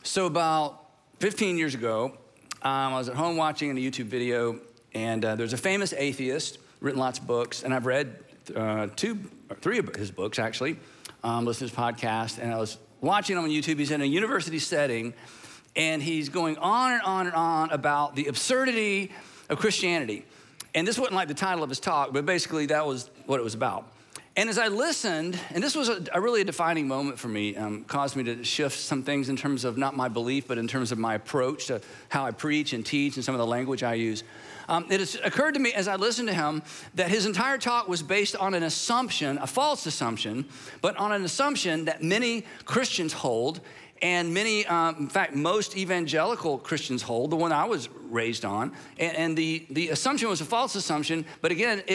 So about 15 years ago, I was at home watching a YouTube video, and there's a famous atheist, written lots of books, and I've read 2 or 3 of his books, actually, listened to his podcast, and I was watching him on YouTube. He's in a university setting, and he's going on and on and on about the absurdity of Christianity. And this wasn't like the title of his talk, but basically that was what it was about. And as I listened, and this was really a defining moment for me, caused me to shift some things in terms of not my belief, but in terms of my approach to how I preach and teach and some of the language I use. It has occurred to me as I listened to him that his entire talk was based on an assumption, a false assumption, but on an assumption that many Christians hold, and many, in fact, most evangelical Christians hold, the one I was raised on. And the assumption was a false assumption, but again,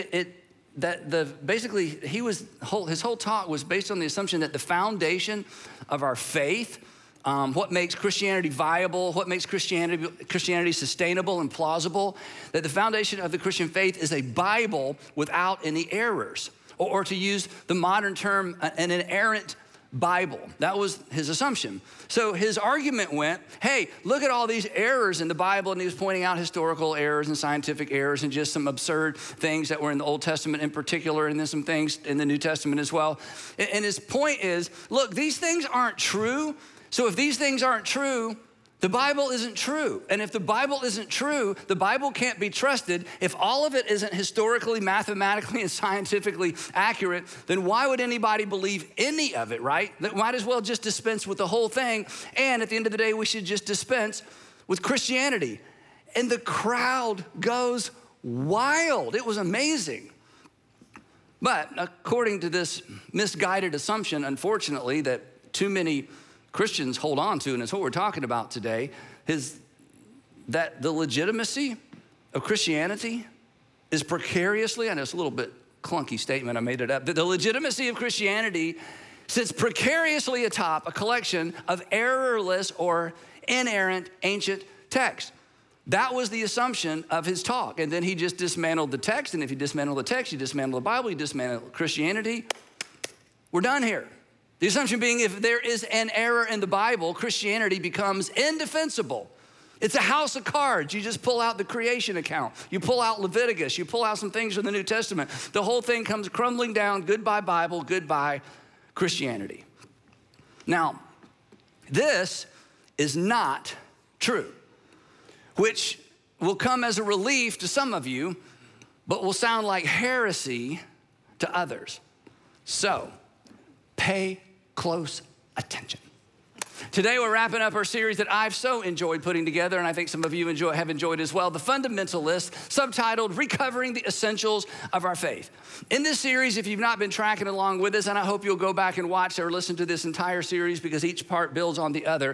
basically his whole talk was based on the assumption that the foundation of our faith, what makes Christianity viable, what makes Christianity sustainable and plausible, that the foundation of the Christian faith is a Bible without any errors, or to use the modern term, an inerrant Bible. That was his assumption. So his argument went, hey, look at all these errors in the Bible, and he was pointing out historical errors and scientific errors and just some absurd things that were in the Old Testament in particular, and then some things in the New Testament as well. And his point is, look, these things aren't true. So if these things aren't true, the Bible isn't true. And if the Bible isn't true, the Bible can't be trusted. If all of it isn't historically, mathematically, and scientifically accurate, then why would anybody believe any of it, right? That might as well just dispense with the whole thing. And at the end of the day, we should just dispense with Christianity. And the crowd goes wild. It was amazing. But according to this misguided assumption, unfortunately, that too many Christians hold on to, and it's what we're talking about today, is that the legitimacy of Christianity is precariously, I know it's a little bit clunky statement, I made it up, that the legitimacy of Christianity sits precariously atop a collection of errorless or inerrant ancient texts. That was the assumption of his talk. And then he just dismantled the text, and if you dismantle the text, you dismantle the Bible, you dismantle Christianity. We're done here. The assumption being if there is an error in the Bible, Christianity becomes indefensible. It's a house of cards. You just pull out the creation account. You pull out Leviticus. You pull out some things from the New Testament. The whole thing comes crumbling down. Goodbye Bible, goodbye Christianity. Now, this is not true, which will come as a relief to some of you, but will sound like heresy to others. So, pay close attention. Today, we're wrapping up our series that I've so enjoyed putting together, and I think some of you have enjoyed as well, The Fundamentalist, subtitled Recovering the Essentials of Our Faith. In this series, if you've not been tracking along with us, and I hope you'll go back and watch or listen to this entire series because each part builds on the other,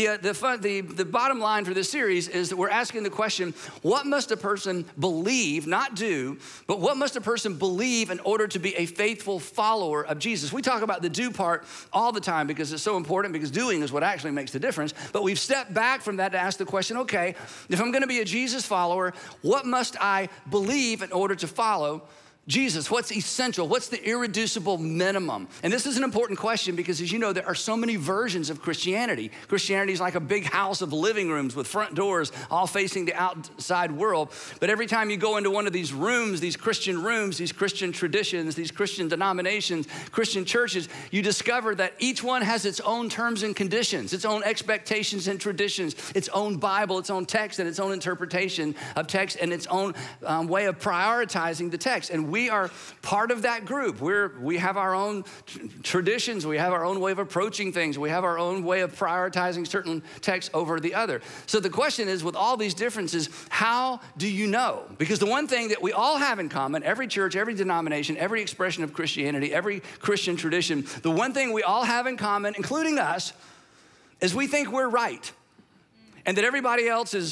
the bottom line for this series is that we're asking the question, what must a person believe, not do, but what must a person believe in order to be a faithful follower of Jesus? We talk about the do part all the time because it's so important, because doing is what actually makes the difference. But we've stepped back from that to ask the question, okay, if I'm gonna be a Jesus follower, what must I believe in order to follow Jesus? What's essential? What's the irreducible minimum? And this is an important question because, as you know, there are so many versions of Christianity. Christianity is like a big house of living rooms with front doors all facing the outside world. But every time you go into one of these rooms, these Christian traditions, these Christian denominations, Christian churches, you discover that each one has its own terms and conditions, its own expectations and traditions, its own Bible, its own text, and its own interpretation of text, and its own way of prioritizing the text. And we are part of that group. We have our own traditions. We have our own way of approaching things. We have our own way of prioritizing certain texts over the other. So the question is, with all these differences, how do you know? Because the one thing that we all have in common, every church, every denomination, every expression of Christianity, every Christian tradition, the one thing we all have in common, including us, is we think we're right. And that everybody else is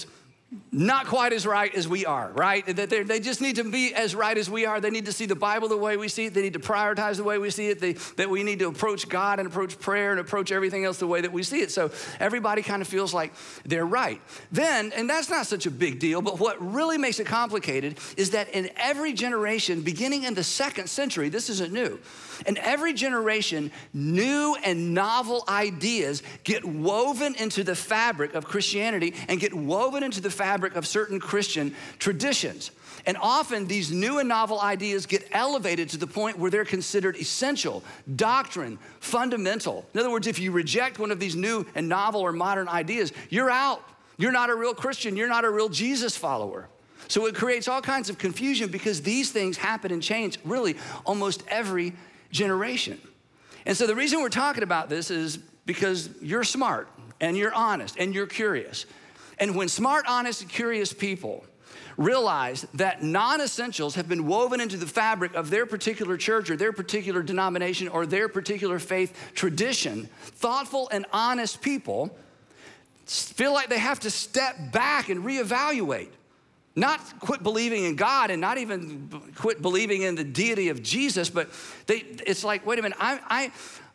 not quite as right as we are, right? They just need to be as right as we are. They need to see the Bible the way we see it. They need to prioritize the way we see it. That we need to approach God and approach prayer and approach everything else the way that we see it. So everybody kind of feels like they're right. Then, and that's not such a big deal, but what really makes it complicated is that in every generation, beginning in the 2nd century, this isn't new, in every generation, new and novel ideas get woven into the fabric of Christianity and get woven into the fabric of certain Christian traditions. And often these new and novel ideas get elevated to the point where they're considered essential, doctrine, fundamental. In other words, if you reject one of these new and novel or modern ideas, you're out. You're not a real Christian. You're not a real Jesus follower. So it creates all kinds of confusion because these things happen and change really almost every generation. And so the reason we're talking about this is because you're smart and you're honest and you're curious. And when smart, honest, and curious people realize that non-essentials have been woven into the fabric of their particular church or their particular denomination or their particular faith tradition, thoughtful and honest people feel like they have to step back and reevaluate. Not quit believing in God and not even quit believing in the deity of Jesus, but it's like, wait a minute,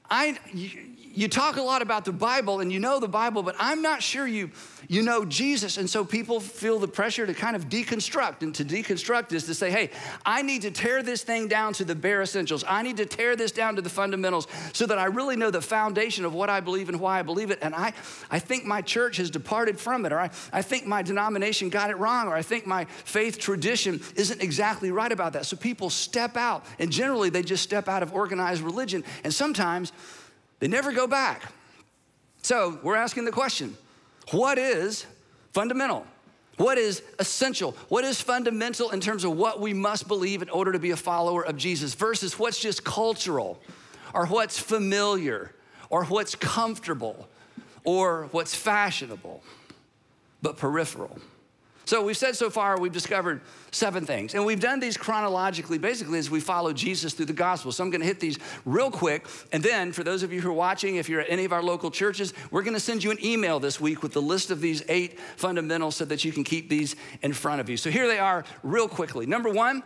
you talk a lot about the Bible and you know the Bible, but I'm not sure you know Jesus. And so people feel the pressure to kind of deconstruct. And to deconstruct is to say, hey, I need to tear this thing down to the bare essentials. I need to tear this down to the fundamentals so that I really know the foundation of what I believe and why I believe it. And I think my church has departed from it, or I think my denomination got it wrong, or I think my faith tradition isn't exactly right about that. So people step out, and generally they just step out of organized religion. And sometimes they never go back. So we're asking the question, what is fundamental? What is essential? What is fundamental in terms of what we must believe in order to be a follower of Jesus versus what's just cultural or what's familiar or what's comfortable or what's fashionable but peripheral? So we've said so far, we've discovered 7 things. And we've done these chronologically, basically, as we follow Jesus through the gospel. So I'm gonna hit these real quick. And then for those of you who are watching, if you're at any of our local churches, we're gonna send you an email this week with the list of these 8 fundamentals so that you can keep these in front of you. So here they are real quickly. Number 1,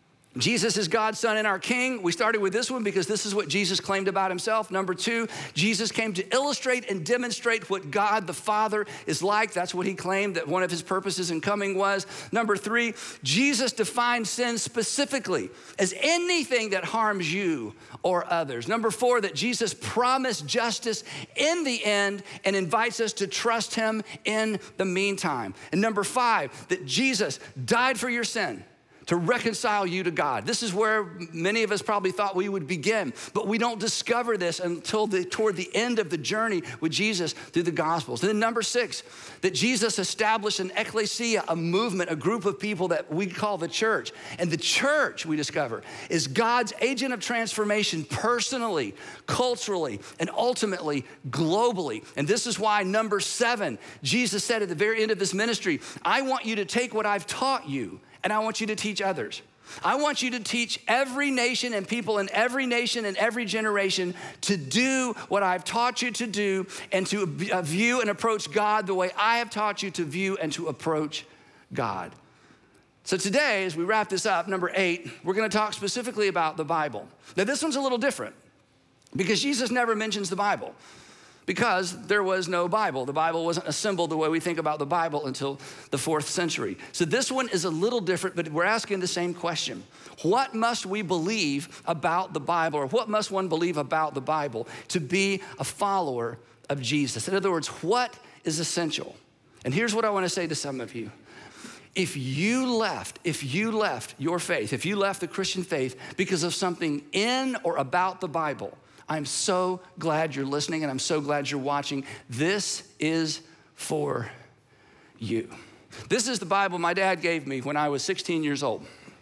Jesus is God's Son and our King. We started with this one because this is what Jesus claimed about himself. Number 2, Jesus came to illustrate and demonstrate what God the Father is like. That's what he claimed that one of his purposes in coming was. Number 3, Jesus defined sin specifically as anything that harms you or others. Number 4, that Jesus promised justice in the end and invites us to trust him in the meantime. And number 5, that Jesus died for your sin to reconcile you to God. This is where many of us probably thought we would begin, but we don't discover this until toward the end of the journey with Jesus through the Gospels. And then number 6, that Jesus established an ecclesia, a movement, a group of people that we call the church. And the church, we discover, is God's agent of transformation personally, culturally, and ultimately globally. And this is why number 7, Jesus said at the very end of his ministry, I want you to take what I've taught you and I want you to teach others. I want you to teach every nation and people in every nation and every generation to do what I've taught you to do and to view and approach God the way I have taught you to view and to approach God. So today, as we wrap this up, number 8, we're gonna talk specifically about the Bible. Now this one's a little different because Jesus never mentions the Bible, because there was no Bible. The Bible wasn't assembled the way we think about the Bible until the 4th century. So this one is a little different, but we're asking the same question. What must we believe about the Bible, or what must one believe about the Bible to be a follower of Jesus? In other words, what is essential? And here's what I want to say to some of you. If you left your faith, if you left the Christian faith because of something in or about the Bible, I'm so glad you're listening and I'm so glad you're watching. This is for you. This is the Bible my dad gave me when I was 16 years old.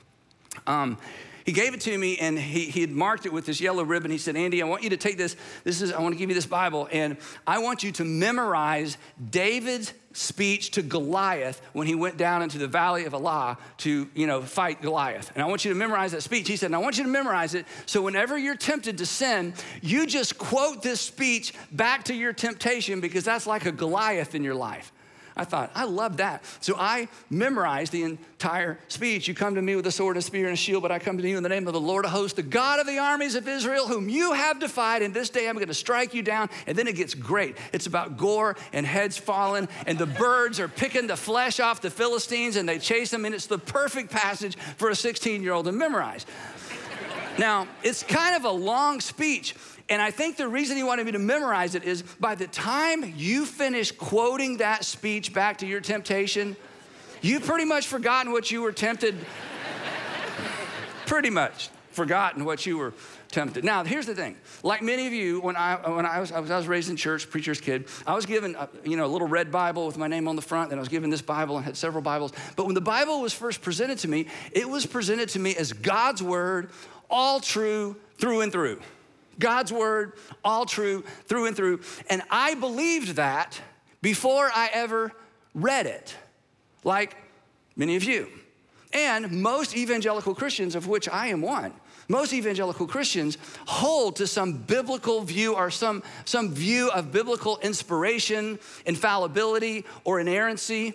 He gave it to me and he had marked it with this yellow ribbon. He said, Andy, I want you to take this. I want to give you this Bible and I want you to memorize David's speech to Goliath when he went down into the valley of Elah to, fight Goliath. And I want you to memorize that speech. He said, and I want you to memorize it so whenever you're tempted to sin, you just quote this speech back to your temptation because that's like a Goliath in your life. I thought, I love that. So I memorized the entire speech. You come to me with a sword and a spear and a shield, but I come to you in the name of the Lord of hosts, the God of the armies of Israel, whom you have defied, and this day I'm going to strike you down. And then it gets great. It's about gore and heads falling, and the birds are picking the flesh off the Philistines, and they chase them, and it's the perfect passage for a 16-year-old to memorize. Now, it's kind of a long speech, and I think the reason he wanted me to memorize it is by the time you finish quoting that speech back to your temptation, you've pretty much forgotten what you were tempted. Pretty much forgotten what you were tempted. Now, here's the thing. Like many of you, when I was raised in church, preacher's kid, I was given a little red Bible with my name on the front, and I was given this Bible and had several Bibles. But when the Bible was first presented to me, it was presented to me as God's word, all true through and through. God's word, all true through and through. And I believed that before I ever read it, like many of you. And most evangelical Christians, of which I am one, most evangelical Christians hold to some biblical view or some view of biblical inspiration, infallibility, or inerrancy.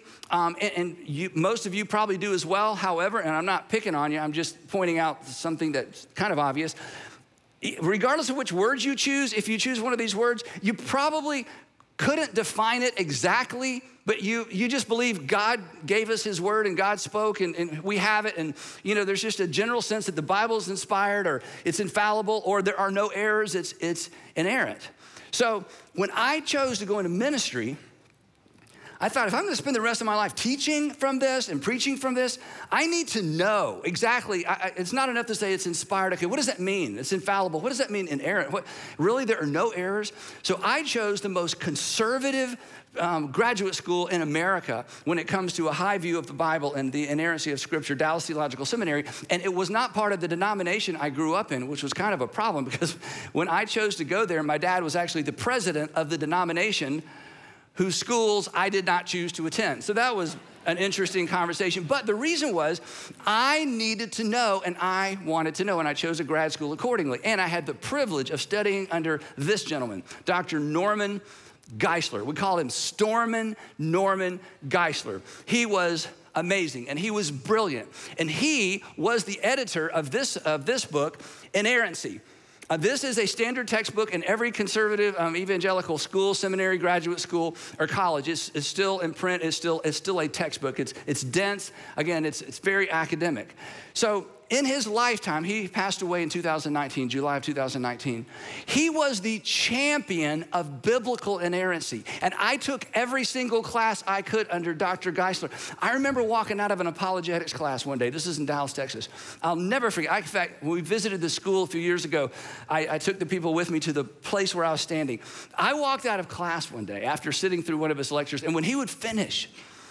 Most of you probably do as well. However, and I'm not picking on you, I'm just pointing out something that's kind of obvious. Regardless of which words you choose, if you choose one of these words, you probably couldn't define it exactly, but you just believe God gave us his word and God spoke and we have it. And there's just a general sense that the Bible is inspired or it's infallible or there are no errors, it's inerrant. So when I chose to go into ministry, I thought if I'm gonna spend the rest of my life teaching from this and preaching from this, I need to know exactly. It's not enough to say it's inspired. Okay, what does that mean? It's infallible. What does that mean, inerrant? Really, there are no errors? So I chose the most conservative graduate school in America when it comes to a high view of the Bible and the inerrancy of Scripture, Dallas Theological Seminary. And it was not part of the denomination I grew up in, which was kind of a problem because when I chose to go there, my dad was actually the president of the denomination whose schools I did not choose to attend. So that was an interesting conversation. But the reason was I needed to know and I wanted to know, and I chose a grad school accordingly. And I had the privilege of studying under this gentleman, Dr. Norman Geisler. We call him Stormin Norman Geisler. He was amazing and he was brilliant. And he was the editor of this book, Inerrancy. This is a standard textbook in every conservative evangelical school, seminary, graduate school, or college. It's still in print. It's still a textbook. It's dense. Again, it's very academic. So in his lifetime, he passed away in 2019, July of 2019. He was the champion of biblical inerrancy. And I took every single class I could under Dr. Geisler. I remember walking out of an apologetics class one day. This is in Dallas, Texas. I'll never forget. In fact, when we visited the school a few years ago, I took the people with me to the place where I was standing. I walked out of class one day after sitting through one of his lectures, and when he would finish,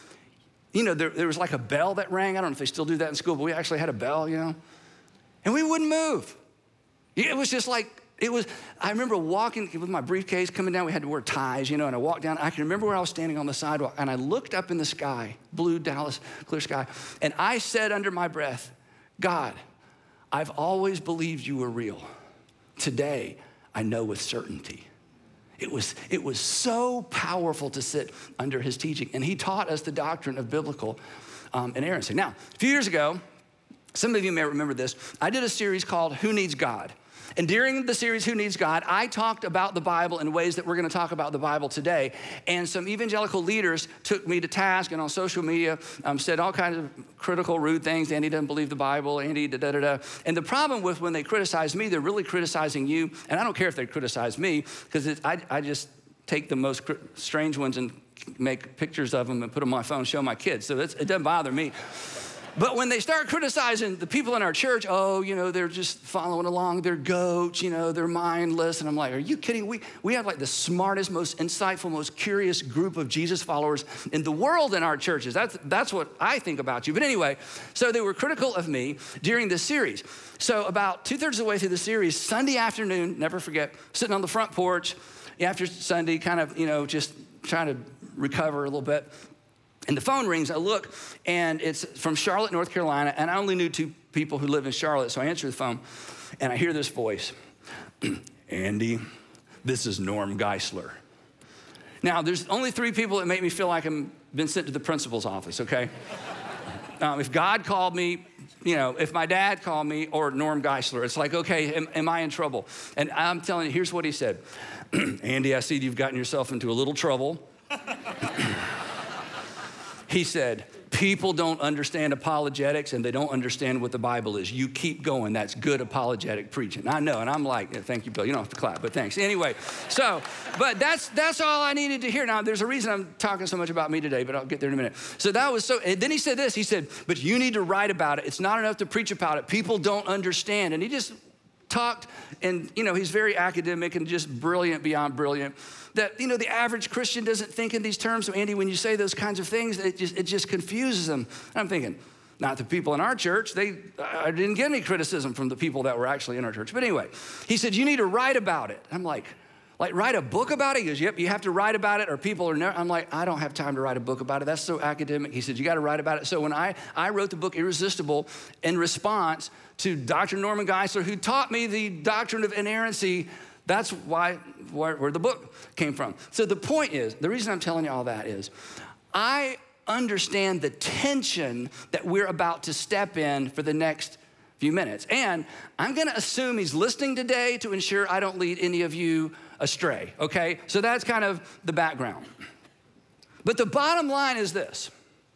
there was like a bell that rang. I don't know if they still do that in school, but we actually had a bell, and we wouldn't move. It was just like, I remember walking with my briefcase coming down. We had to wear ties, and I walked down. I can remember where I was standing on the sidewalk, and I looked up in the sky, blue Dallas, clear sky, and I said under my breath, God, I've always believed you were real. Today, I know with certainty. It was so powerful to sit under his teaching. And he taught us the doctrine of biblical inerrancy. Now, a few years ago, some of you may remember this, I did a series called Who Needs God? And during the series, Who Needs God, I talked about the Bible in ways that we're gonna talk about the Bible today. And some evangelical leaders took me to task and on social media said all kinds of critical, rude things. Andy doesn't believe the Bible, Andy da-da-da-da. And the problem with when they criticize me, they're really criticizing you. And I don't care if they criticize me, because I just take the most strange ones and make pictures of them and put them on my phone and show my kids. So it doesn't bother me. But when they start criticizing the people in our church, they're just following along, they're goats, they're mindless. And I'm like, are you kidding? We have like the smartest, most insightful, most curious group of Jesus followers in the world in our churches. That's what I think about you. But anyway, so they were critical of me during this series. So about 2/3 of the way through the series, Sunday afternoon, never forget, sitting on the front porch after Sunday, kind of, just trying to recover a little bit. And the phone rings, I look, and it's from Charlotte, North Carolina, and I only knew 2 people who live in Charlotte, so I answer the phone, and I hear this voice. Andy, this is Norm Geisler. Now, there's only 3 people that make me feel like I'm been sent to the principal's office, okay? If God called me, if my dad called me or Norm Geisler, it's like, okay, am I in trouble? And I'm telling you, here's what he said. Andy, I see you've gotten yourself into a little trouble. He said, people don't understand apologetics and they don't understand what the Bible is. You keep going. That's good apologetic preaching. I know, and I'm like, yeah, thank you, Bill. You don't have to clap, but thanks. Anyway, but that's all I needed to hear. Now, there's a reason I'm talking so much about me today, but I'll get there in a minute. So that was and then he said this. He said, but you need to write about it. It's not enough to preach about it. People don't understand. And he just talked, and he's very academic and just brilliant beyond brilliant. That the average Christian doesn't think in these terms. So Andy, when you say those kinds of things, it just confuses them. And I'm thinking, not the people in our church. I didn't get any criticism from the people that were actually in our church. But anyway, he said, you need to write about it. I'm like write a book about it? He goes, yep, you have to write about it or people are never. I'm like, I don't have time to write a book about it. That's so academic. He said, you got to write about it. So when I wrote the book Irresistible in response to Dr. Norman Geisler, who taught me the doctrine of inerrancy, that's where the book came from. So the point is, the reason I'm telling you all that is, I understand the tension that we're about to step in for the next few minutes. And I'm gonna assume he's listening today to ensure I don't lead any of you astray, okay? So that's kind of the background. But the bottom line is this.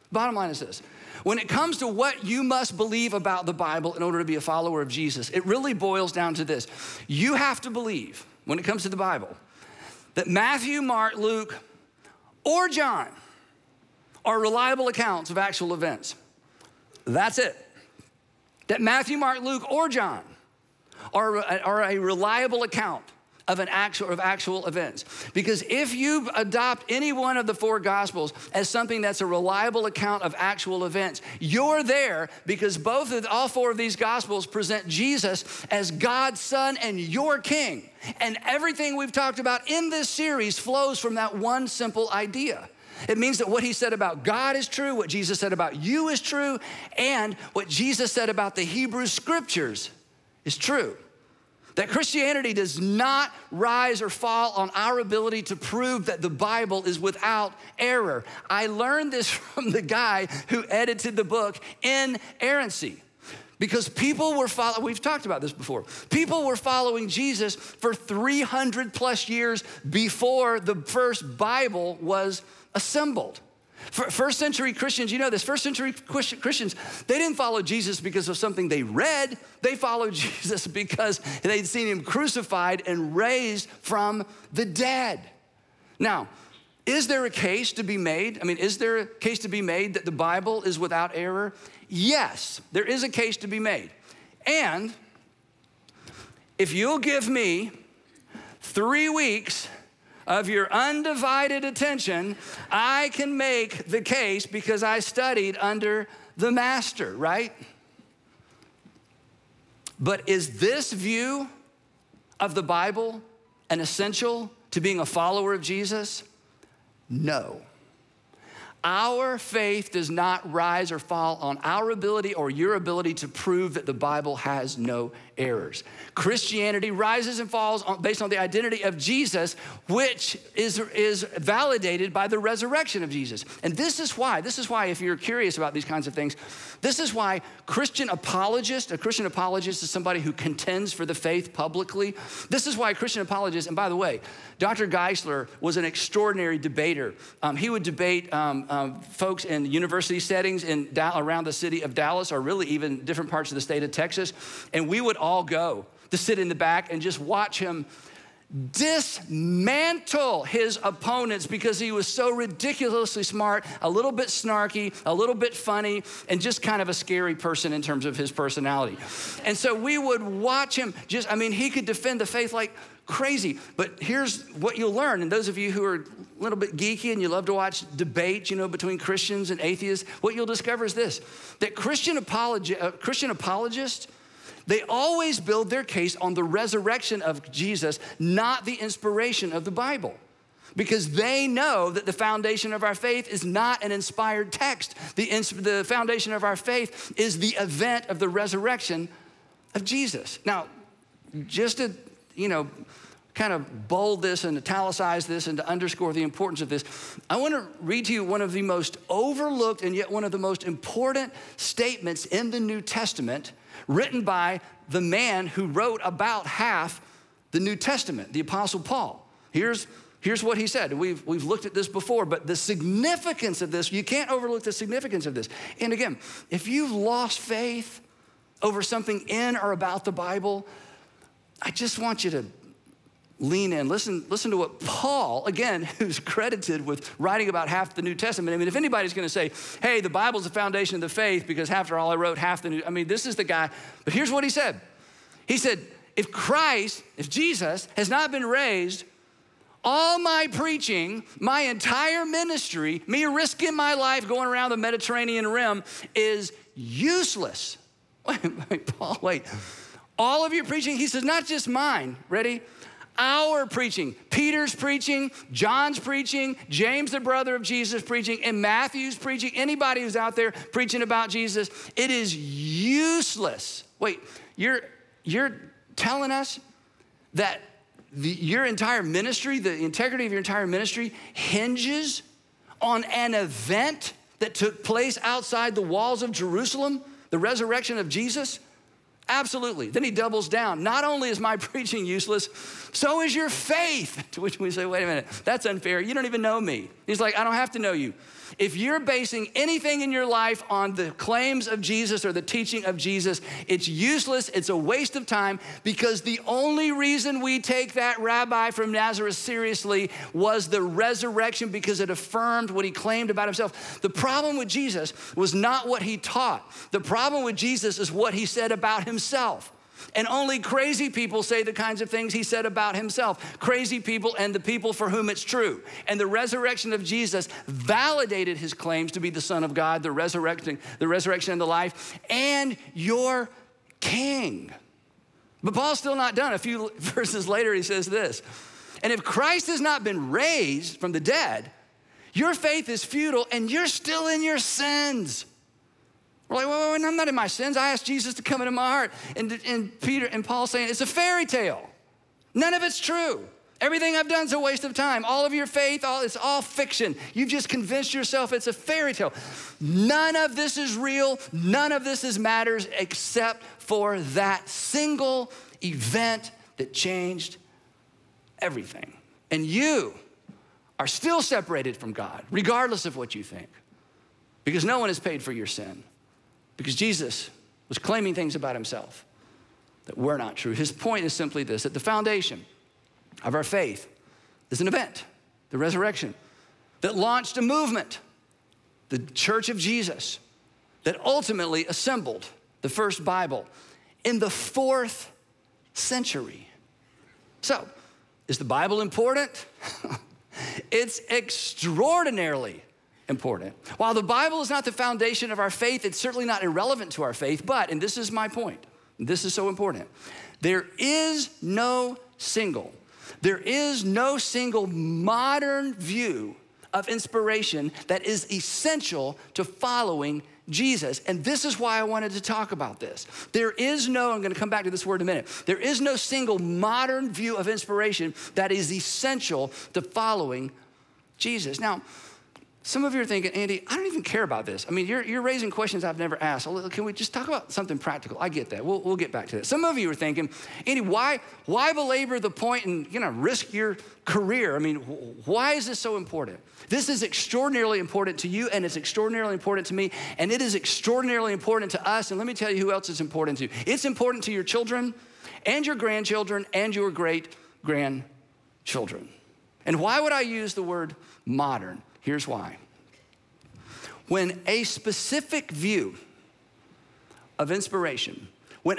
When it comes to what you must believe about the Bible in order to be a follower of Jesus, it really boils down to this. You have to believe, when it comes to the Bible, that Matthew, Mark, Luke, or John are reliable accounts of actual events. That's it. That Matthew, Mark, Luke, or John are a reliable account of actual events. Because if you adopt any one of the four Gospels as something that's a reliable account of actual events, you're there because all four of these Gospels present Jesus as God's Son and your King. And everything we've talked about in this series flows from that one simple idea. It means that what he said about God is true, what Jesus said about you is true, and what Jesus said about the Hebrew Scriptures is true. That Christianity does not rise or fall on our ability to prove that the Bible is without error. I learned this from the guy who edited the book Inerrancy. Because people were we've talked about this before. People were following Jesus for 300 plus years before the first Bible was assembled. First century Christians, you know this, first century Christians, they didn't follow Jesus because of something they read. They followed Jesus because they'd seen him crucified and raised from the dead. Now, is there a case to be made? Is there a case to be made that the Bible is without error? Yes, there is a case to be made. And if you'll give me 3 weeks of your undivided attention, I can make the case because I studied under the master, right? But is this view of the Bible an essential to being a follower of Jesus? No. Our faith does not rise or fall on our ability or your ability to prove that the Bible has no errors. Christianity rises and falls based on the identity of Jesus, which is validated by the resurrection of Jesus. And this is why, if you're curious about these kinds of things, this is why a Christian apologist is somebody who contends for the faith publicly. This is why a Christian apologist, and by the way, Dr. Geisler was an extraordinary debater. He would debate folks in university settings around the city of Dallas, or really even different parts of the state of Texas, and we would all go to sit in the back and just watch him dismantle his opponents because he was so ridiculously smart, a little bit snarky, a little bit funny, and just kind of a scary person in terms of his personality. And so we would watch him he could defend the faith like crazy. But here's what you'll learn, and those of you who are a little bit geeky and you love to watch debate, between Christians and atheists, what you'll discover is this, that Christian apologists, they always build their case on the resurrection of Jesus, not the inspiration of the Bible. Because they know that the foundation of our faith is not an inspired text. The foundation of our faith is the event of the resurrection of Jesus. Now, just to, kind of bold this and italicize this and to underscore the importance of this, I want to read to you one of the most overlooked and yet one of the most important statements in the New Testament written by the man who wrote about half the New Testament, the Apostle Paul. Here's what he said. We've looked at this before, but the significance of this, you can't overlook the significance of this. And again, if you've lost faith over something in or about the Bible, I just want you to lean in. Listen to what Paul, again, who's credited with writing about half the New Testament. I mean, if anybody's going to say, hey, the Bible's the foundation of the faith because after all, I wrote half the New, I mean, this is the guy. But here's what he said. He said, if Jesus has not been raised, all my preaching, my entire ministry, me risking my life going around the Mediterranean rim is useless. Wait, Paul, wait. All of your preaching, he says, not just mine, ready? Our preaching, Peter's preaching, John's preaching, James, the brother of Jesus, preaching, and Matthew's preaching, anybody who's out there preaching about Jesus, it is useless. Wait, you're telling us that your entire ministry, the integrity of your entire ministry hinges on an event that took place outside the walls of Jerusalem, the resurrection of Jesus? Absolutely. Then he doubles down. Not only is my preaching useless, so is your faith. To which we say, wait a minute, that's unfair. You don't even know me. He's like, I don't have to know you. If you're basing anything in your life on the claims of Jesus or the teaching of Jesus, it's useless, it's a waste of time, because the only reason we take that rabbi from Nazareth seriously was the resurrection, because it affirmed what he claimed about himself. The problem with Jesus was not what he taught. The problem with Jesus is what he said about himself. And only crazy people say the kinds of things he said about himself. Crazy people and the people for whom it's true. And the resurrection of Jesus validated his claims to be the Son of God, the resurrection and the life, and your King. But Paul's still not done. A few verses later, he says this. And if Christ has not been raised from the dead, your faith is futile and you're still in your sins. We're like, well, I'm not in my sins. I asked Jesus to come into my heart. And Peter and Paul saying, it's a fairy tale. None of it's true. Everything I've done is a waste of time. All of your faith, it's all fiction. You've just convinced yourself it's a fairy tale. None of this is real. None of this matters except for that single event that changed everything. And you are still separated from God, regardless of what you think, because no one has paid for your sin. Because Jesus was claiming things about himself that were not true. His point is simply this, that the foundation of our faith is an event, the resurrection, that launched a movement, the Church of Jesus, that ultimately assembled the first Bible in the 4th century. So, is the Bible important? It's extraordinarily important. While the Bible is not the foundation of our faith, it's certainly not irrelevant to our faith, but, and this is my point, this is so important, there is no single modern view of inspiration that is essential to following Jesus. And this is why I wanted to talk about this. There is no, I'm going to come back to this word in a minute, there is no single modern view of inspiration that is essential to following Jesus. Now, some of you are thinking, Andy, I don't even care about this. I mean, you're raising questions I've never asked. Can we just talk about something practical? I get that. We'll get back to that. Some of you are thinking, Andy, why belabor the point and risk your career? I mean, why is this so important? This is extraordinarily important to you, and it's extraordinarily important to me, and it is extraordinarily important to us. And let me tell you who else it's important to. It's important to your children and your grandchildren and your great-grandchildren. And why would I use the word modern? Here's why. When a specific view of inspiration, that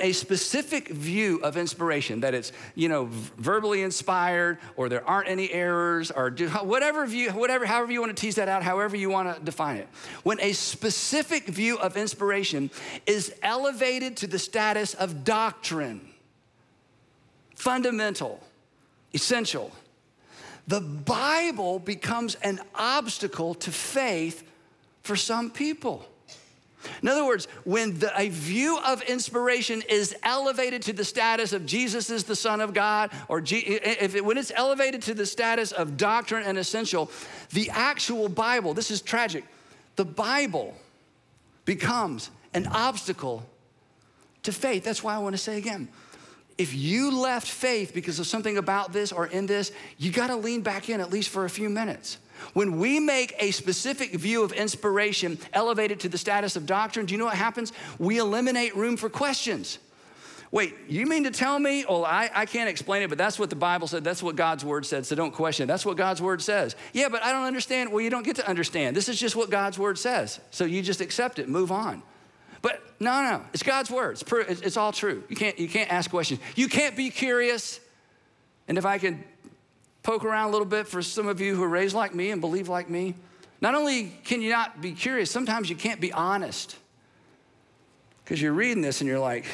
it's, verbally inspired, or there aren't any errors, or however you want to tease that out, however you want to define it. When a specific view of inspiration is elevated to the status of doctrine, fundamental, essential, the Bible becomes an obstacle to faith for some people. In other words, when a view of inspiration is elevated to the status of Jesus is the Son of God, or when it's elevated to the status of doctrine and essential, the actual Bible, this is tragic, the Bible becomes an obstacle to faith. That's why I want to say again, if you left faith because of something about this or in this, you got to lean back in at least for a few minutes. When we make a specific view of inspiration elevated to the status of doctrine, do you know what happens? We eliminate room for questions. Wait, you mean to tell me, oh, I can't explain it, but that's what the Bible said. That's what God's word said, so don't question it. That's what God's word says. Yeah, but I don't understand. Well, you don't get to understand. This is just what God's word says. So you just accept it, move on. But no, it's God's word. It's all true. You can't ask questions. You can't be curious. And if I could poke around a little bit for some of you who are raised like me and believe like me, not only can you not be curious, sometimes you can't be honest. Because you're reading this and you're like,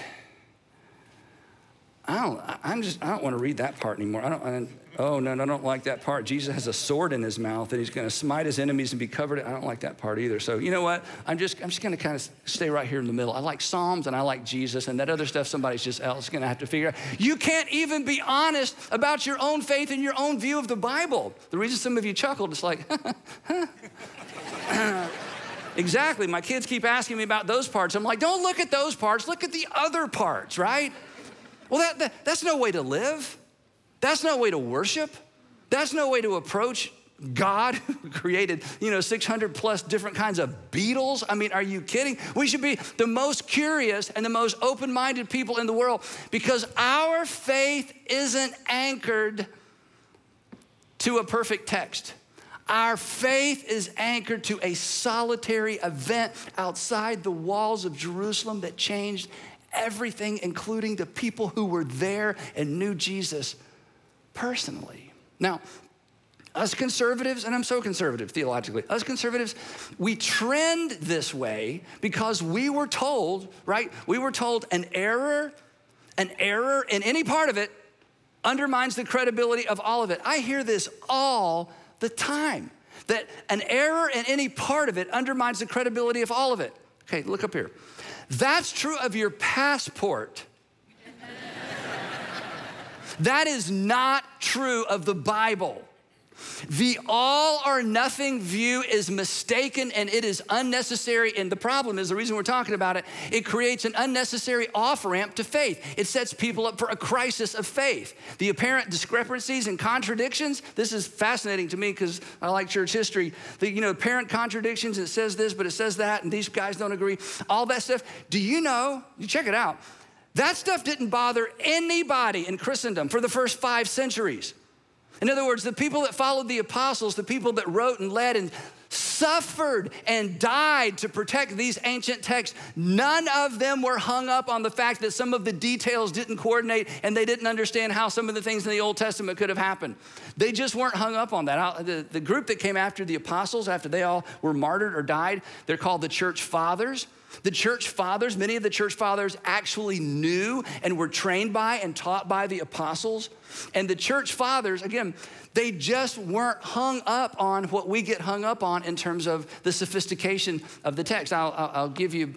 I don't want to read that part anymore. I don't like that part. Jesus has a sword in his mouth and he's going to smite his enemies and be covered. I don't like that part either. So you know what? I'm just going to kind of stay right here in the middle. I like Psalms and I like Jesus, and that other stuff somebody's just else going to have to figure out. You can't even be honest about your own faith and your own view of the Bible. The reason some of you chuckled is like, exactly. My kids keep asking me about those parts. I'm like, don't look at those parts. Look at the other parts, right? Well, that's no way to live. That's no way to worship. That's no way to approach God who created, 600 plus different kinds of beetles. I mean, are you kidding? We should be the most curious and the most open-minded people in the world because our faith isn't anchored to a perfect text. Our faith is anchored to a solitary event outside the walls of Jerusalem that changed everything, including the people who were there and knew Jesus personally. Now, us conservatives, and I'm so conservative theologically, us conservatives, we trend this way because we were told, right? We were told an error in any part of it undermines the credibility of all of it. I hear this all the time, that an error in any part of it undermines the credibility of all of it. Okay, look up here. That's true of your passport. That is not true of the Bible. The all or nothing view is mistaken and it is unnecessary. And the problem is, the reason we're talking about it, it creates an unnecessary off-ramp to faith. It sets people up for a crisis of faith. The apparent discrepancies and contradictions, this is fascinating to me because I like church history. The apparent contradictions, it says this, but it says that, and these guys don't agree. All that stuff. Do you know, you check it out, that stuff didn't bother anybody in Christendom for the first 5 centuries. In other words, the people that followed the apostles, the people that wrote and led and suffered and died to protect these ancient texts, none of them were hung up on the fact that some of the details didn't coordinate and they didn't understand how some of the things in the Old Testament could have happened. They just weren't hung up on that. The group that came after the apostles, after they all were martyred or died, they're called the church fathers. The church fathers, many of the church fathers actually knew and were trained by and taught by the apostles. And the church fathers, again, they just weren't hung up on what we get hung up on in terms of the sophistication of the text. I'll give you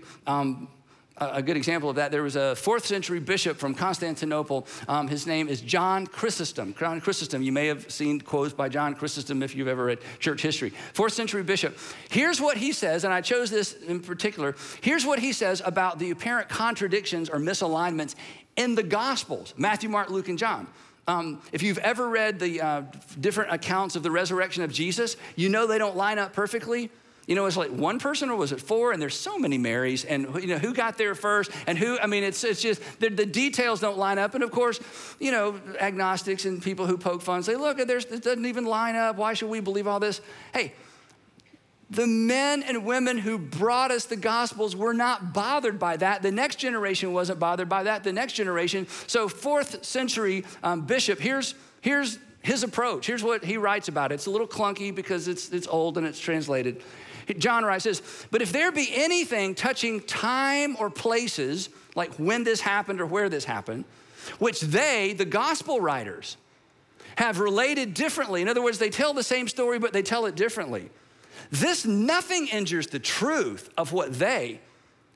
a good example of that. There was a 4th century bishop from Constantinople. His name is John Chrysostom. John Chrysostom, you may have seen quotes by John Chrysostom if you've ever read church history. 4th century bishop. Here's what he says, and I chose this in particular. Here's what he says about the apparent contradictions or misalignments in the Gospels, Matthew, Mark, Luke, and John. If you've ever read the different accounts of the resurrection of Jesus, you know they don't line up perfectly. It's like one person or was it 4? And there's so many Marys and who got there first and who, it's just, the details don't line up. And of course, agnostics and people who poke fun say, look, it doesn't even line up. Why should we believe all this? Hey, the men and women who brought us the Gospels were not bothered by that. The next generation wasn't bothered by that. The next generation. So 4th century bishop, here's his approach. Here's what he writes about it. It's a little clunky because it's old and it's translated. John writes this, but if there be anything touching time or places, like when this happened or where this happened, which they, the gospel writers, have related differently. In other words, they tell the same story, but they tell it differently. This nothing injures the truth of what they,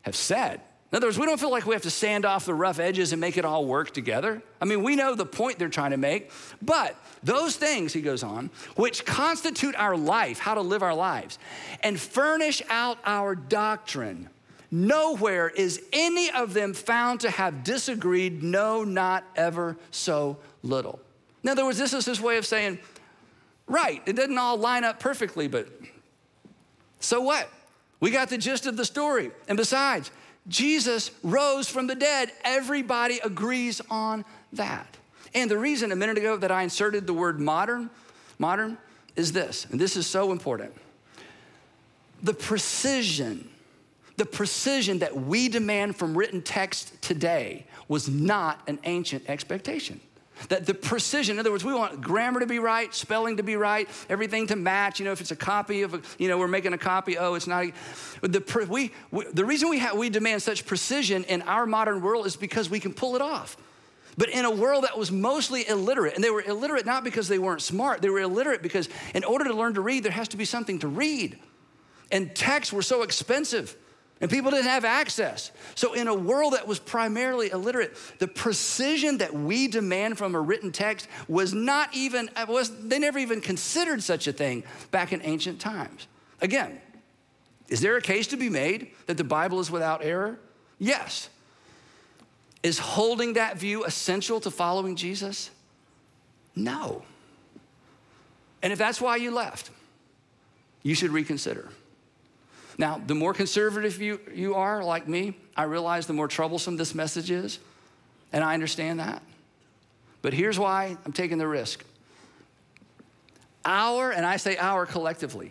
have said. In other words, we don't feel like we have to sand off the rough edges and make it all work together. I mean, we know the point they're trying to make, but those things, he goes on, which constitute our life, how to live our lives, and furnish out our doctrine, nowhere is any of them found to have disagreed, no, not ever so little. In other words, this is his way of saying, right, it doesn't all line up perfectly, but so what? We got the gist of the story. And besides, Jesus rose from the dead. Everybody agrees on that. And the reason a minute ago that I inserted the word modern is this, and this is so important. The precision that we demand from written text today was not an ancient expectation. That the precision, in other words, we want grammar to be right, spelling to be right, everything to match. You know, if it's a copy of, we're making a copy, it's not. The reason we demand such precision in our modern world is because we can pull it off. But in a world that was mostly illiterate, and they were illiterate not because they weren't smart, they were illiterate because in order to learn to read, there has to be something to read. And texts were so expensive. And people didn't have access. So in a world that was primarily illiterate, the precision that we demand from a written text they never even considered such a thing back in ancient times. Again, is there a case to be made that the Bible is without error? Yes. Is holding that view essential to following Jesus? No. And if that's why you left, you should reconsider. Now, the more conservative you are, like me, I realize the more troublesome this message is, and I understand that. But here's why I'm taking the risk. And I say our collectively,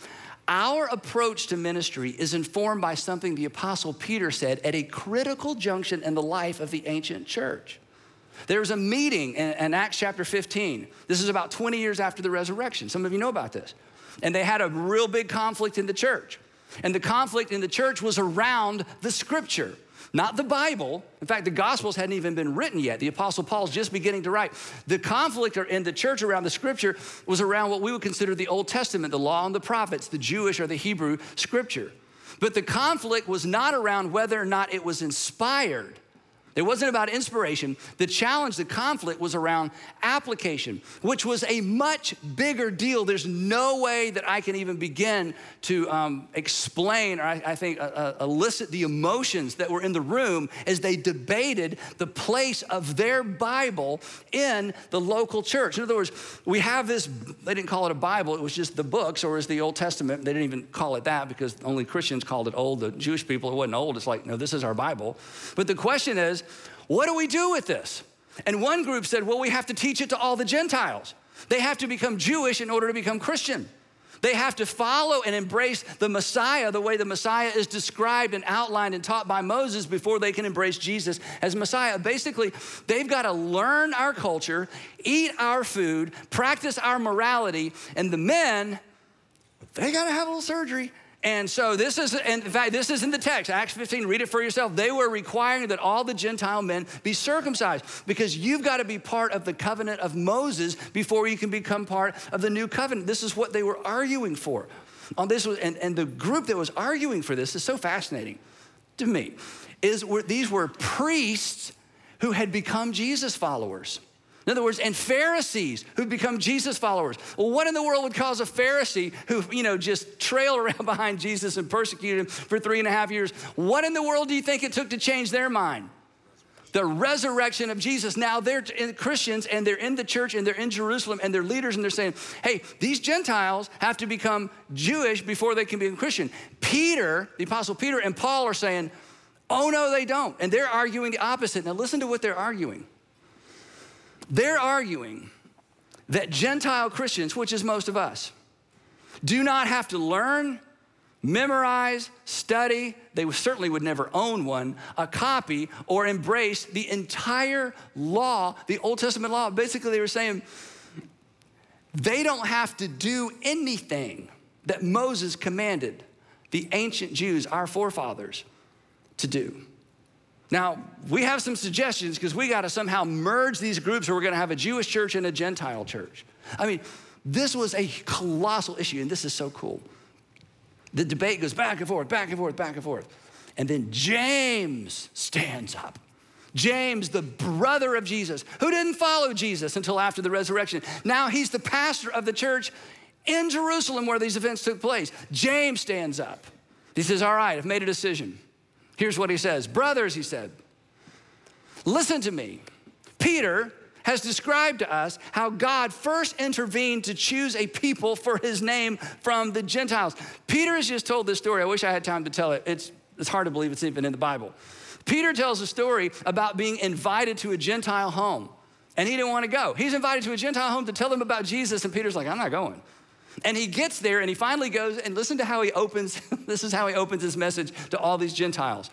our approach to ministry is informed by something the Apostle Peter said at a critical junction in the life of the ancient church. There was a meeting in Acts chapter 15. This is about 20 years after the resurrection. Some of you know about this. And they had a real big conflict in the church. And the conflict in the church was around the scripture, not the Bible. In fact, the Gospels hadn't even been written yet. The Apostle Paul's just beginning to write. The conflict in the church around the scripture was around what we would consider the Old Testament, the law and the prophets, the Jewish or the Hebrew scripture. But the conflict was not around whether or not it was inspired. It wasn't about inspiration. The challenge, the conflict was around application, which was a much bigger deal. There's no way that I can even begin to explain or I think elicit the emotions that were in the room as they debated the place of their Bible in the local church. In other words, we have this, they didn't call it a Bible, it was just the books, or as the Old Testament. They didn't even call it that because only Christians called it old. The Jewish people, it wasn't old. It's like, no, this is our Bible. But the question is, what do we do with this? And one group said, well, we have to teach it to all the Gentiles. They have to become Jewish in order to become Christian. They have to follow and embrace the Messiah the way the Messiah is described and outlined and taught by Moses before they can embrace Jesus as Messiah. Basically, they've got to learn our culture, eat our food, practice our morality, and the men, they got to have a little surgery. And so this is, in fact, this is in the text, Acts 15, read it for yourself. They were requiring that all the Gentile men be circumcised because you've got to be part of the covenant of Moses before you can become part of the new covenant. This is what they were arguing for. And the group that was arguing for this is so fascinating to me. These were priests who had become Jesus followers. In other words, and Pharisees who've become Jesus followers. Well, what in the world would cause a Pharisee who, just trailed around behind Jesus and persecuted him for 3.5 years? What in the world do you think it took to change their mind? The resurrection of Jesus. Now they're Christians and they're in the church and they're in Jerusalem and they're leaders and they're saying, hey, these Gentiles have to become Jewish before they can become Christian. Peter, the Apostle Peter and Paul are saying, oh no, they don't. And they're arguing the opposite. Now listen to what they're arguing. They're arguing that Gentile Christians, which is most of us, do not have to learn, memorize, study, they certainly would never own one, a copy, or embrace the entire law, the Old Testament law. Basically, they were saying they don't have to do anything that Moses commanded the ancient Jews, our forefathers, to do. Now, we have some suggestions because we got to somehow merge these groups or we're going to have a Jewish church and a Gentile church. I mean, this was a colossal issue, and this is so cool. The debate goes back and forth, back and forth, back and forth. And then James stands up. James, the brother of Jesus, who didn't follow Jesus until after the resurrection. Now he's the pastor of the church in Jerusalem where these events took place. James stands up. He says, all right, I've made a decision. Here's what he says. Brothers, he said, listen to me. Peter has described to us how God first intervened to choose a people for his name from the Gentiles. Peter has just told this story. I wish I had time to tell it. It's hard to believe it's even in the Bible. Peter tells a story about being invited to a Gentile home, and he didn't want to go. He's invited to a Gentile home to tell them about Jesus, and Peter's like, I'm not going. And he gets there, and he finally goes, and listen to how he opens. This is how he opens his message to all these Gentiles.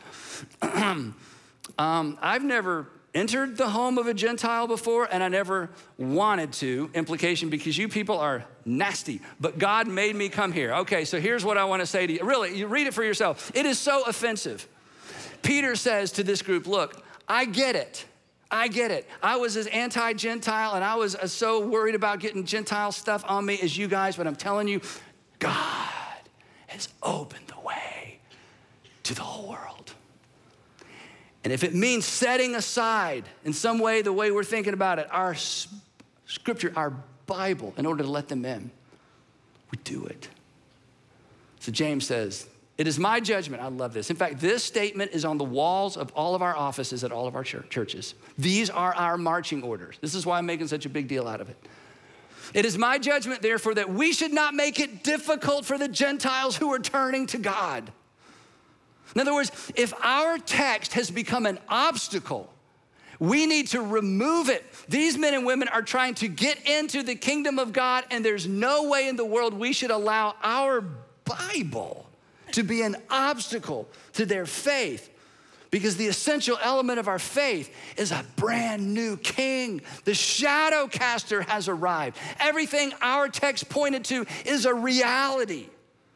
I've never entered the home of a Gentile before, and I never wanted to. Implication, because you people are nasty, but God made me come here. Okay, so here's what I want to say to you. Really, you read it for yourself. It is so offensive. Peter says to this group, look, I get it. I get it. I was as anti-Gentile, and I was so worried about getting Gentile stuff on me as you guys, but I'm telling you, God has opened the way to the whole world. And if it means setting aside in some way the way we're thinking about it, our scripture, our Bible, in order to let them in, we do it. So James says, it is my judgment. I love this. In fact, this statement is on the walls of all of our offices at all of our churches. These are our marching orders. This is why I'm making such a big deal out of it. It is my judgment, therefore, that we should not make it difficult for the Gentiles who are turning to God. In other words, if our text has become an obstacle, we need to remove it. These men and women are trying to get into the kingdom of God, and there's no way in the world we should allow our Bible to be an obstacle to their faith, because the essential element of our faith is a brand new king. The shadow caster has arrived. Everything our text pointed to is a reality.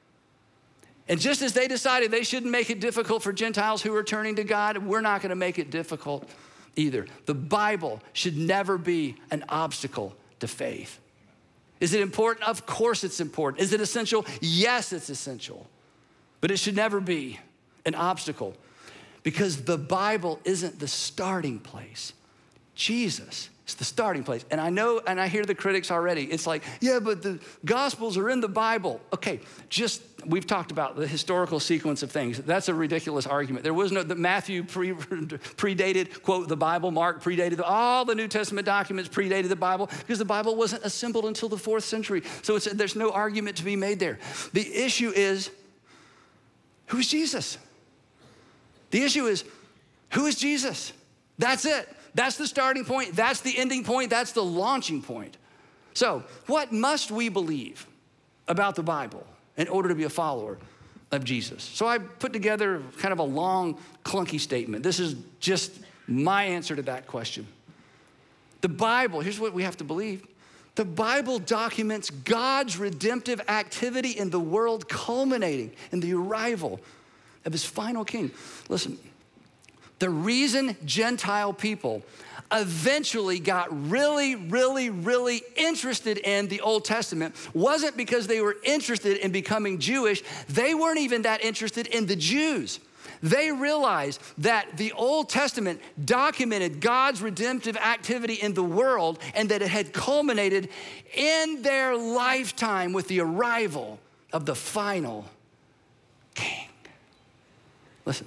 And just as they decided they shouldn't make it difficult for Gentiles who are turning to God, we're not going to make it difficult either. The Bible should never be an obstacle to faith. Is it important? Of course it's important. Is it essential? Yes, it's essential. But it should never be an obstacle, because the Bible isn't the starting place. Jesus is the starting place. And I know, and I hear the critics already. It's like, yeah, but the Gospels are in the Bible. Okay, we've talked about the historical sequence of things. That's a ridiculous argument. There was no, Matthew predated, quote, the Bible. Mark predated, all the New Testament documents predated the Bible, because the Bible wasn't assembled until the 4th century. So there's no argument to be made there. The issue is, who's Jesus? The issue is, who is Jesus? That's it. That's the starting point. That's the ending point. That's the launching point. So what must we believe about the Bible in order to be a follower of Jesus? So I put together kind of a long, clunky statement. This is just my answer to that question. The Bible, here's what we have to believe. The Bible documents God's redemptive activity in the world, culminating in the arrival of his final king. Listen, the reason Gentile people eventually got really, really, really interested in the Old Testament wasn't because they were interested in becoming Jewish. They weren't even that interested in the Jews. They realized that the Old Testament documented God's redemptive activity in the world, and that it had culminated in their lifetime with the arrival of the final king. Listen,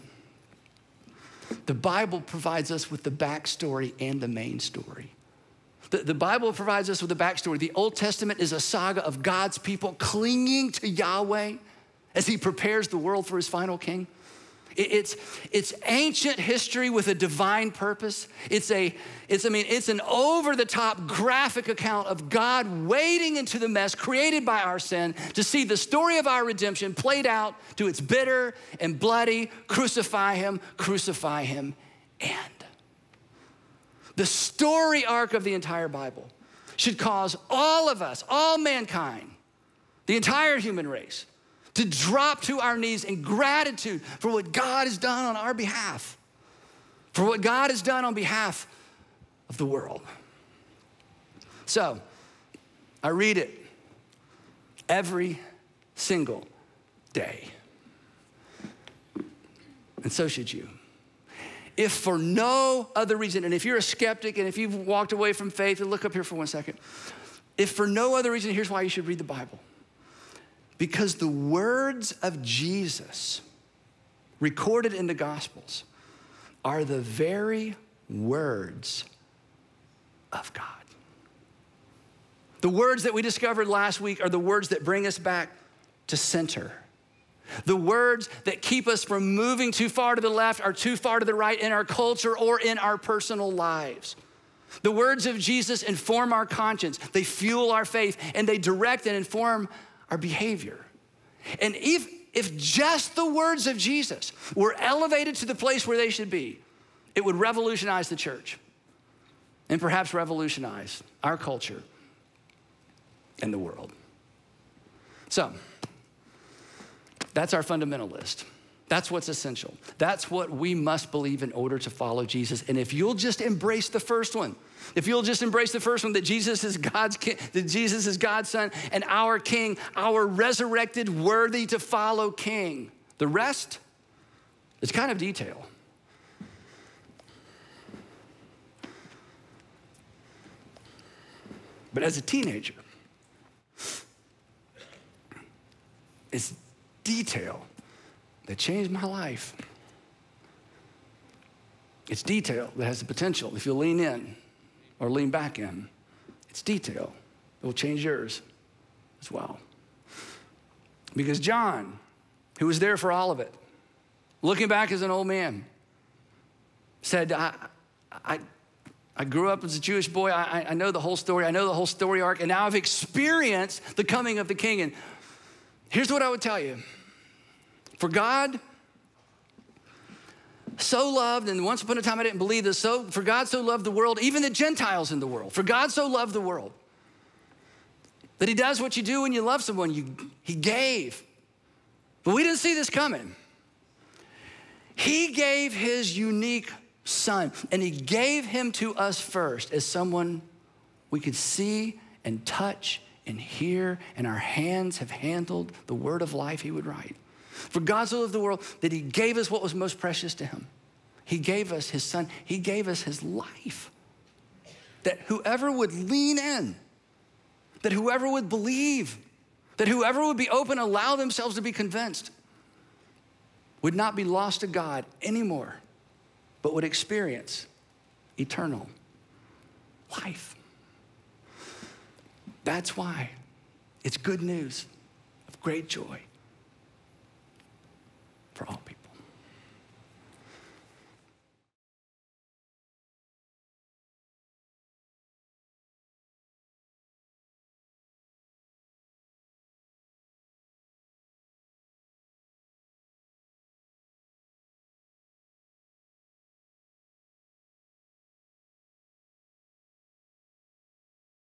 the Bible provides us with the backstory and the main story. The Bible provides us with the backstory. The Old Testament is a saga of God's people clinging to Yahweh as he prepares the world for his final king. It's ancient history with a divine purpose. It's an over-the-top graphic account of God wading into the mess created by our sin to see the story of our redemption played out to its bitter and bloody, crucify him, end. The story arc of the entire Bible should cause all of us, all mankind, the entire human race, to drop to our knees in gratitude for what God has done on our behalf, for what God has done on behalf of the world. So, I read it every single day. And so should you. If for no other reason, and if you're a skeptic and if you've walked away from faith, and look up here for 1 second. If for no other reason, here's why you should read the Bible. Because the words of Jesus recorded in the Gospels are the very words of God. The words that we discovered last week are the words that bring us back to center. The words that keep us from moving too far to the left or too far to the right in our culture or in our personal lives. The words of Jesus inform our conscience. They fuel our faith, and they direct and inform our behavior. And if just the words of Jesus were elevated to the place where they should be, it would revolutionize the church and perhaps revolutionize our culture and the world. So, that's our fundamental list. That's what's essential. That's what we must believe in order to follow Jesus. And if you'll just embrace the first one, that Jesus is God's king, that Jesus is God's son and our king, our resurrected, worthy to follow king. The rest is kind of detail. But as a teenager, it's detail that changed my life. It's detail that has the potential, if you lean in or lean back in, it's detail that will change yours as well. Because John, who was there for all of it, looking back as an old man, said, I grew up as a Jewish boy. I know the whole story. I know the whole story arc. And now I've experienced the coming of the king. And here's what I would tell you. For God so loved, and once upon a time I didn't believe this, for God so loved the world, even the Gentiles in the world. For God so loved the world that he does what you do when you love someone. He gave. But we didn't see this coming. He gave his unique son, and he gave him to us first as someone we could see and touch and hear, and our hands have handled the word of life he would write. For God so loved the world that he gave us what was most precious to him. He gave us his son. He gave us his life. That whoever would lean in, that whoever would believe, that whoever would be open, allow themselves to be convinced, would not be lost to God anymore, but would experience eternal life. That's why it's good news of great joy